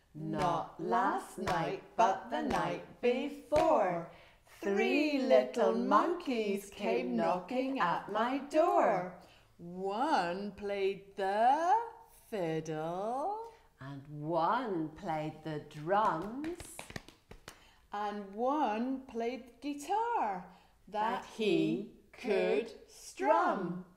Not last night, but the night before, 3 little monkeys came knocking at my door. One played the fiddle, and one played the drums, and one played guitar that he could strum.